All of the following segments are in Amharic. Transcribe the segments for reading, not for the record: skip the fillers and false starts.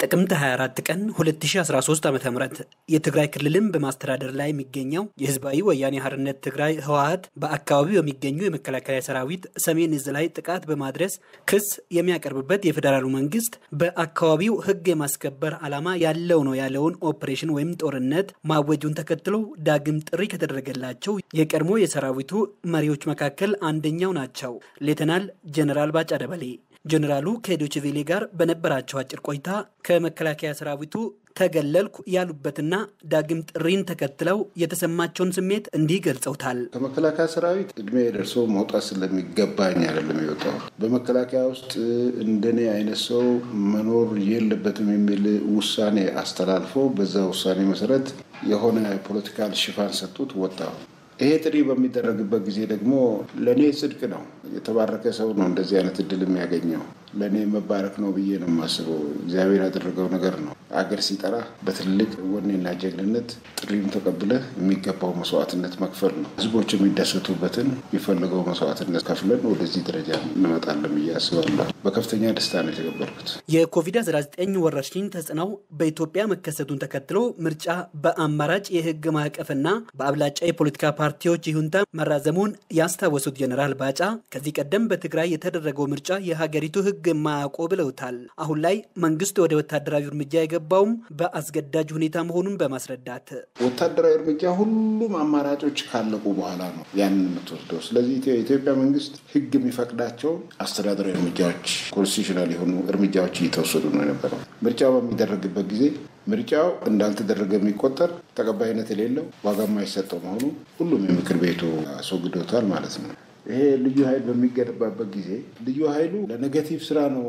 ጥቅምት 24 ቀን 2013 ዓ.ም የትግራይ ክልልን በማስተዳደር ላይ የሚገኘው የህዝባዊ ወያኔ ሓርነት ትግራይ ህወሃት በአካባቢው የሚገኙ የመከላከያ ሰራዊት ሰሜን እዝ ላይ ጥቃት በማድረስ ክስ የሚያቀርብበት የፌደራሉ መንግስት በአካባቢው ህግ የማስከበር ዓላማ ያለው ነው ያለውን ኦፕሬሽን ወይም ጦርነት ማወጁን ተከትሎ ዳግም ጥሪ ከተደረገላቸው የቀድሞ የሰራዊቱ መሪዎች መካከል አንደኛው ናቸው ሌተናል ጀነራል ባጫ ደበሌ። ጀነራሉ ከዶይቼ ቬለ ጋር በነበራቸው አጭር ቆይታ ከመከላከያ ሰራዊቱ ተገለልኩ ያሉበትና ዳግም ጥሪን ተከትለው የተሰማቸውን ስሜት እንዲህ ገልጸውታል። ከመከላከያ ሰራዊት እድሜ ደርሶ መውጣት ስለሚገባኝ አይደለም የወጣው። በመከላከያ ውስጥ እንደኔ አይነት ሰው መኖር የለበትም የሚል ውሳኔ አስተላልፎ በዛ ውሳኔ መሰረት የሆነ ፖለቲካል ሽፋን ሰጡት ወጣው። ይሄ ጥሪ በሚደረግበት ጊዜ ደግሞ ለኔ ጽድቅ ነው። የተባረከ ሰው ነው እንደዚህ አይነት እድል የሚያገኘው። ለኔ መባረክ ነው ብዬ ነው የማስበው። እግዚአብሔር ያደረገው ነገር ነው። አገር ሲጠራ በትልቅ ወኔና ጀግንነት ጥሪውን ተቀብለህ የሚገባው መስዋዕትነት መክፈል ነው። ህዝቦች የሚደሰቱበትን የሚፈልገው መስዋዕትነት ከፍለን ወደዚህ ደረጃ እንመጣለን ብዬ አስባለሁ። በከፍተኛ ደስታ ነው የተቀበልኩት። የኮቪድ-19 ወረርሽኝ ተጽዕኖው በኢትዮጵያ መከሰቱን ተከትሎ ምርጫ በአማራጭ የህግ ማዕቀፍና በአብላጫ የፖለቲካ ፓርቲዎች ይሁንታ መራዘሙን ያስታወሱት ጀነራል ባጫ ከዚህ ቀደም በትግራይ የተደረገው ምርጫ የሀገሪቱ ህግ ማያቆ ብለውታል። አሁን ላይ መንግስት ወደ ወታደራዊ እርምጃ የገባውም በአስገዳጅ ሁኔታ መሆኑን በማስረዳት ወታደራዊ እርምጃ ሁሉም አማራጮች ካለቁ በኋላ ነው ያንን የምትወስደው። ስለዚህ የኢትዮጵያ መንግስት ህግ የሚፈቅዳቸው አስተዳደራዊ እርምጃዎች ኮንስቲቱሽናል የሆኑ እርምጃዎች እየተወሰዱ ነው የነበረው። ምርጫው በሚደረግበት ጊዜ ምርጫው እንዳልተደረገ የሚቆጠር ተቀባይነት የሌለው ዋጋ የማይሰጠው መሆኑ ሁሉም የምክር ቤቱ አስወግዶታል ማለት ነው። ይሄ ልዩ ኃይል በሚገነባበት ጊዜ ልዩ ኃይሉ ለኔጌቲቭ ስራ ነው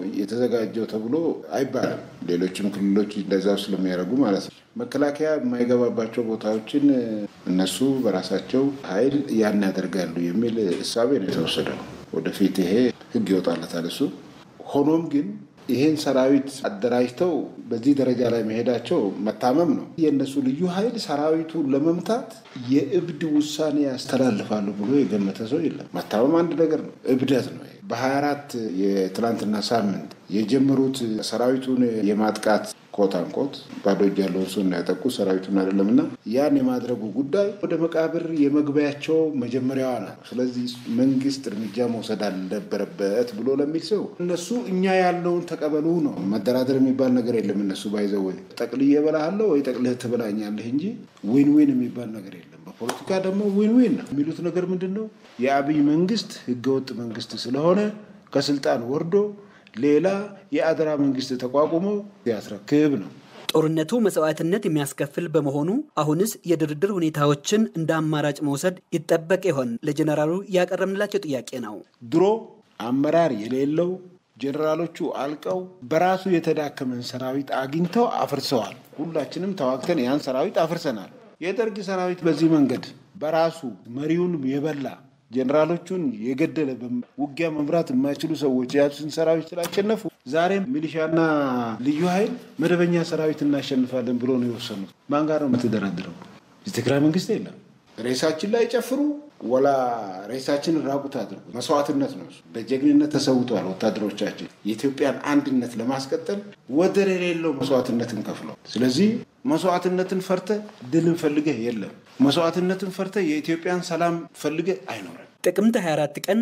የተዘጋጀው ተብሎ አይባልም። ሌሎችም ክልሎች እንደዛው ስለሚያደርጉ ማለት ነው። መከላከያ የማይገባባቸው ቦታዎችን እነሱ በራሳቸው ኃይል ያን ያደርጋሉ የሚል እሳቤ ነው የተወሰደው። ወደፊት ይሄ ህግ ይወጣለታል እሱ። ሆኖም ግን ይሄን ሰራዊት አደራጅተው በዚህ ደረጃ ላይ መሄዳቸው መታመም ነው። የነሱ ልዩ ኃይል ሰራዊቱ ለመምታት የእብድ ውሳኔ ያስተላልፋሉ ብሎ የገመተ ሰው የለም። መታመም አንድ ነገር ነው፣ እብደት ነው። በ24 የትላንትና ሳምንት የጀመሩት ሰራዊቱን የማጥቃት ኮታንኮት ባዶ እጃለውን ሰው ያጠቁ ሰራዊቱን አይደለምና ያን የማድረጉ ጉዳይ ወደ መቃብር የመግቢያቸው መጀመሪያው ነው። ስለዚህ መንግስት እርምጃ መውሰድ አለበት ብሎ ለሚል ሰው እነሱ እኛ ያለውን ተቀበሉ ነው። መደራደር የሚባል ነገር የለም። እነሱ ባይዘው ጠቅልዬ በላሃለሁ ወይ ጠቅልህ ትበላኛለህ እንጂ ዊን ዊን የሚባል ነገር የለም። በፖለቲካ ደግሞ ዊን ዊን ነው የሚሉት ነገር ምንድነው? የአብይ መንግስት ህገወጥ መንግስት ስለሆነ ከስልጣን ወርዶ ሌላ የአደራ መንግስት ተቋቁሞ ያስረክብ ነው። ጦርነቱ መስዋዕትነት የሚያስከፍል በመሆኑ አሁንስ የድርድር ሁኔታዎችን እንደ አማራጭ መውሰድ ይጠበቅ ይሆን? ለጀነራሉ ያቀረብንላቸው ጥያቄ ነው። ድሮ አመራር የሌለው ጀነራሎቹ አልቀው በራሱ የተዳከመን ሰራዊት አግኝተው አፍርሰዋል። ሁላችንም ተዋግተን ያን ሰራዊት አፍርሰናል። የደርግ ሰራዊት በዚህ መንገድ በራሱ መሪውን የበላ ጀነራሎቹን የገደለ ውጊያ መምራት የማይችሉ ሰዎች ያሱን ሰራዊት ስላሸነፉ ዛሬም ሚሊሻና ልዩ ኃይል መደበኛ ሰራዊት እናሸንፋለን ብሎ ነው የወሰኑት። ማን ጋር ነው የምትደራደረው? የትግራይ መንግስት የለም። ሬሳችን ላይ ጨፍሩ ወላ ሬሳችን ራቁት አድርጉ። መስዋዕትነት ነው። በጀግንነት ተሰውተዋል ወታደሮቻችን። የኢትዮጵያን አንድነት ለማስቀጠል ወደር የሌለው መስዋዕትነትን ከፍለው። ስለዚህ መስዋዕትነትን ፈርተ ድልን ፈልገህ የለም። መስዋዕትነትን ፈርተ የኢትዮጵያን ሰላም ፈልገህ አይኖርም። ጥቅምት 24 ቀን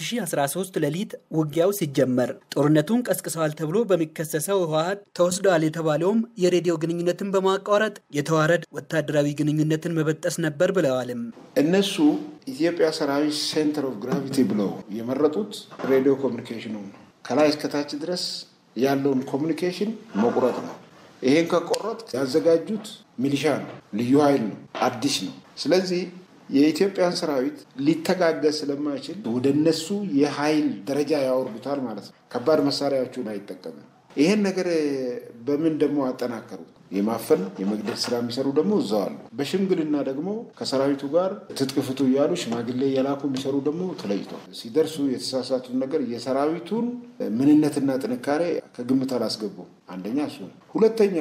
2013 ሌሊት ውጊያው ሲጀመር ጦርነቱን ቀስቅሰዋል ተብሎ በሚከሰሰው ህወሃት ተወስዷል የተባለውም የሬዲዮ ግንኙነትን በማቋረጥ የተዋረድ ወታደራዊ ግንኙነትን መበጠስ ነበር ብለዋልም። እነሱ ኢትዮጵያ ሰራዊት ሴንተር ኦፍ ግራቪቲ ብለው የመረጡት ሬዲዮ ኮሙኒኬሽኑ ነው። ከላይ እስከ ታች ድረስ ያለውን ኮሙኒኬሽን መቁረጥ ነው። ይሄን ከቆረጥ ያዘጋጁት ሚሊሻ ነው፣ ልዩ ኃይል ነው፣ አዲስ ነው። ስለዚህ የኢትዮጵያን ሰራዊት ሊተጋገዝ ስለማይችል ወደ እነሱ የኃይል ደረጃ ያወርዱታል ማለት ነው። ከባድ መሳሪያዎቹን አይጠቀምም። ይሄን ነገር በምን ደግሞ አጠናከሩት? የማፈን የመግደል ስራ የሚሰሩ ደግሞ እዛው አሉ። በሽምግልና ደግሞ ከሰራዊቱ ጋር ትጥቅ ፍቱ እያሉ ሽማግሌ የላኩ የሚሰሩ ደግሞ ተለይተው ሲደርሱ የተሳሳቱት ነገር የሰራዊቱን ምንነትና ጥንካሬ ከግምት አላስገቡ። አንደኛ እሱ። ሁለተኛ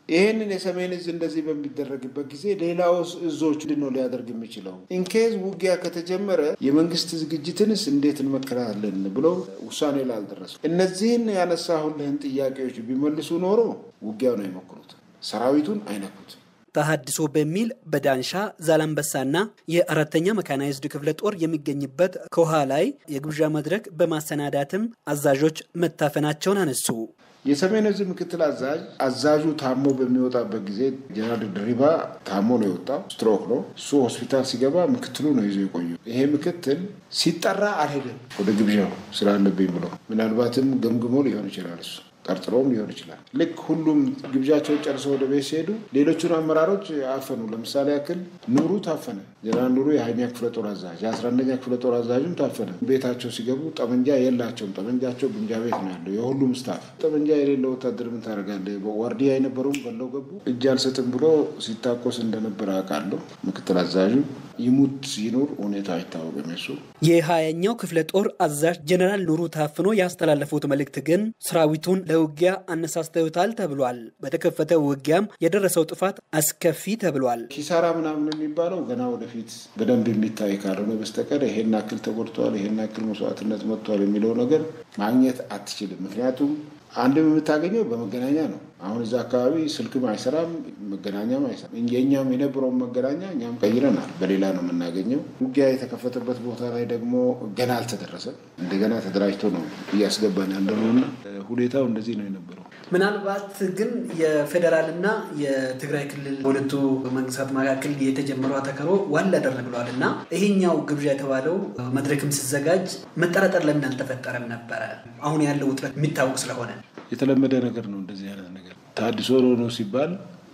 ይሄንን የሰሜን እዝ እንደዚህ በሚደረግበት ጊዜ ሌላው እዞች ነው ሊያደርግ የሚችለው ኢንኬዝ ውጊያ ከተጀመረ የመንግስት ዝግጅትንስ እንዴት እንመከራለን ብሎ ውሳኔ ላይ አልደረሱ እነዚህን ያነሳሁልህን ጥያቄዎች ቢመልሱ ኖሮ ውጊያው ነው የመከሩት ሰራዊቱን አይነኩት ተሐድሶ በሚል በዳንሻ ዛላምበሳና የአራተኛ መካናይዝድ ክፍለ ጦር የሚገኝበት ከውሃ ላይ የግብዣ መድረክ በማሰናዳትም አዛዦች መታፈናቸውን አነሱ የሰሜን እዝ ምክትል አዛዡ ታሞ በሚወጣበት ጊዜ ጀነራል ድሪባ ታሞ ነው የወጣው ስትሮክ ነው እሱ ሆስፒታል ሲገባ ምክትሉ ነው ይዞ የቆዩ ይሄ ምክትል ሲጠራ አልሄደም ወደ ግብዣው ስላለብኝ ብሎ ምናልባትም ገምግሞ ሊሆን ይችላል እሱ ጠርጥሮም ሊሆን ይችላል ልክ ሁሉም ግብዣቸው ጨርሰው ወደ ቤት ሲሄዱ ሌሎቹን አመራሮች አፈኑ ለምሳሌ ያክል ኑሩ ታፈነ ጀነራል ኑሩ የሃያኛ ክፍለ ጦር አዛዥ የ11ኛ ክፍለ ጦር አዛዥም ታፈነ ቤታቸው ሲገቡ ጠመንጃ የላቸውም ጠመንጃቸው ግምጃ ቤት ነው ያለው የሁሉም ስታፍ ጠመንጃ የሌለው ወታደር ምን ታረጋለህ በዋርዲያ የነበሩም በለው ገቡ እጅ አልሰጥም ብሎ ሲታቆስ እንደነበር አውቃለሁ ምክትል አዛዡ ይሙት ይኖር ሁኔታ አይታወቅም እሱ የ20ኛው ክፍለ ጦር አዛዥ ጀነራል ኑሩ ታፍኖ ያስተላለፉት መልእክት ግን ሰራዊቱን ለውጊያ አነሳስተውታል ተብሏል በተከፈተው ውጊያም የደረሰው ጥፋት አስከፊ ተብሏል ኪሳራ ምናምን የሚባለው ገና ወደፊት በደንብ የሚታይ ካልሆነ በስተቀር ይሄን አክል ተጎድቷል ይሄን አክል መስዋዕትነት መጥቷል የሚለው ነገር ማግኘት አትችልም ምክንያቱም አንድም የምታገኘው በመገናኛ ነው አሁን እዛ አካባቢ ስልክም አይሰራም መገናኛም አይሰራም እኛም የነበረው መገናኛ እኛም ቀይረናል በሌላ ነው የምናገኘው ውጊያ የተከፈተበት ቦታ ላይ ደግሞ ገና አልተደረሰም እንደገና ተደራጅቶ ነው ያስገባን ያለውና ሁኔታው እንደዚህ ነው የነበረው ምናልባት ግን የፌደራልና የትግራይ ክልል ሁለቱ መንግስታት መካከል የተጀመረው ተከሮ ዋላ ደረግሏልና ይሄኛው ግብዣ የተባለው መድረክም ሲዘጋጅ መጠራጠር ለምን አልተፈጠረም ነበር አሁን ያለው ውጥረት የሚታወቅ ስለሆነ የተለመደ ነገር ነው እንደዚህ አይነት ነገር ታድሶ ነው ሲባል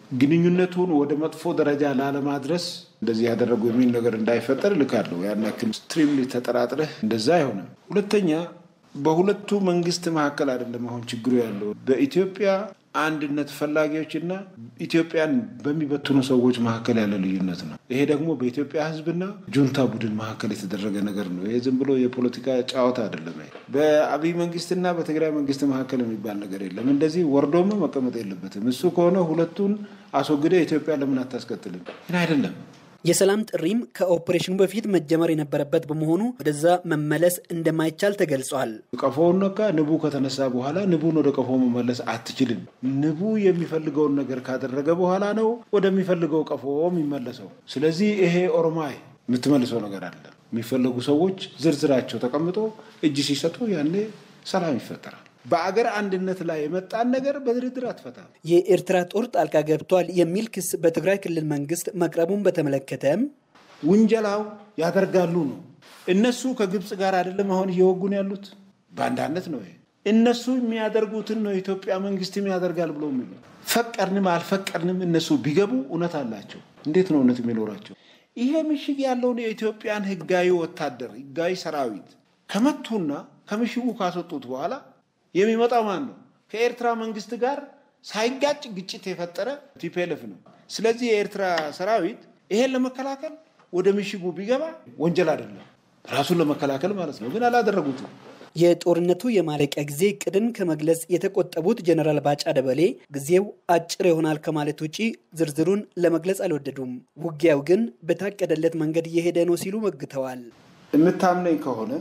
ግንኙነቱን ወደ መጥፎ ደረጃ ላለማድረስ እንደዚህ ያደረጉ የሚል ነገር እንዳይፈጠር ልካለው ያናክል ስትሪምሊ ተጠራጥረህ እንደዛ አይሆንም ሁለተኛ በሁለቱ መንግስት መካከል አይደለም አሁን ችግሩ ያለው በኢትዮጵያ አንድነት ፈላጊዎችና ኢትዮጵያን በሚበትኑ ሰዎች መካከል ያለ ልዩነት ነው ይሄ ደግሞ በኢትዮጵያ ህዝብና ጁንታ ቡድን መካከል የተደረገ ነገር ነው ይሄ ዝም ብሎ የፖለቲካ ጫዋታ አይደለም በአብይ መንግስትና በትግራይ መንግስት መካከል የሚባል ነገር የለም እንደዚህ ወርዶም መቀመጥ የለበትም እሱ ከሆነ ሁለቱን አስወግደ ኢትዮጵያ ለምን አታስቀጥልም ግን አይደለም የሰላም ጥሪም ከኦፕሬሽኑ በፊት መጀመር የነበረበት በመሆኑ ወደዛ መመለስ እንደማይቻል ተገልጿል ቀፎውንካ ንቡ ከተነሳ በኋላ ንቡን ወደ ቀፎው መመለስ አትችልም ንቡ የሚፈልገውን ነገር ካደረገ በኋላ ነው ወደሚፈልገው ቀፎው የሚመለሰው ስለዚህ ይሄ ኦሮማይ የምትመልሰው ነገር አለ የሚፈልጉ ሰዎች ዝርዝራቸው ተቀምጦ እጅ ሲሰጡ ያኔ ሰላም ይፈጠራል በአገር አንድነት ላይ የመጣን ነገር በድርድር አትፈታ የኤርትራ ጦር ጣልቃ ገብቷል የሚል ክስ በትግራይ ክልል መንግስት መቅረቡን በተመለከተም ወንጀላው ያደርጋሉ ነው እነሱ ከግብጽ ጋር አይደለም አሁን እየወጉን ያሉት ባንዳነት ነው እነሱ የሚያደርጉትን ነው ኢትዮጵያ መንግስት የሚያደርጋል ብለው የሚሉ ፈቀርንም አልፈቀርንም እነሱ ቢገቡ እውነት አላቸው እንዴት ነው እውነት የሚኖራቸው ይሄ ምሽግ ያለው የኢትዮጵያን ህጋዊ ወታደር ህጋዊ ሰራዊት ከመቱና ከምሽጉ ካስወጡት በኋላ የሚመጣው ማን ነው ከኤርትራ መንግስት ጋር ሳይጋጭ ግጭት የፈጠረ ቲፒኤልኤፍ ነው ስለዚህ የኤርትራ ሰራዊት ይሄን ለመከላከል ወደ ምሽጉ ቢገባ ወንጀል አይደለም ራሱን ለመከላከል ማለት ነው ግን አላደረጉትም የጦርነቱ የማለቂያ ጊዜ ቅድም ከመግለጽ የተቆጠቡት ጀነራል ባጫ ደበሌ ጊዜው አጭር ይሆናል ከማለት ውጪ ዝርዝሩን ለመግለጽ አልወደዱም ውጊያው ግን በታቀደለት መንገድ እየሄደ ነው ሲሉ መግተዋል እምታምነኝ ከሆነ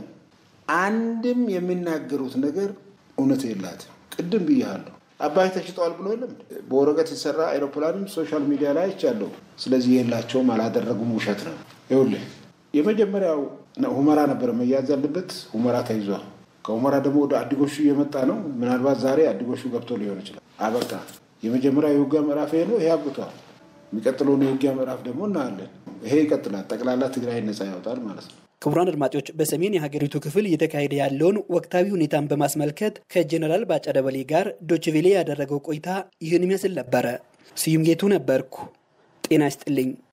አንድም የሚናገሩት ነገር እውነት የላት ቅድም ብያለሁ አባይ ተሽጧል ብሎ የለም በወረቀት የተሰራ አይሮፕላንም ሶሻል ሚዲያ ላይ አይቻለሁ ስለዚህ የላቸውም አላደረጉም ውሸት ነው ይኸውልህ የመጀመሪያው ሁመራ ነበር መያዝ ያለበት ሁመራ ተይዟል ከሁመራ ደግሞ ወደ አዲጎሹ እየመጣ ነው ምናልባት ዛሬ አዲጎሹ ገብቶ ሊሆን ይችላል አበቃ የመጀመሪያው የውጊያ ምዕራፍ ነው ይሄ አብቅቷል የሚቀጥለው የውጊያ ምዕራፍ ደግሞ እናያለን ይሄ ይቀጥላል ጠቅላላ ትግራይ ነፃ ያወጣል ማለት ነው ክቡራን አድማጮች በሰሜን የሀገሪቱ ክፍል እየተካሄደ ያለውን ወቅታዊ ሁኔታን በማስመልከት ከጀነራል ባጫ ደበሌ ጋር ዶችቬሌ ያደረገው ቆይታ ይህን ይመስል ነበር ስዩም ጌቱ ነበርኩ ጤና ይስጥልኝ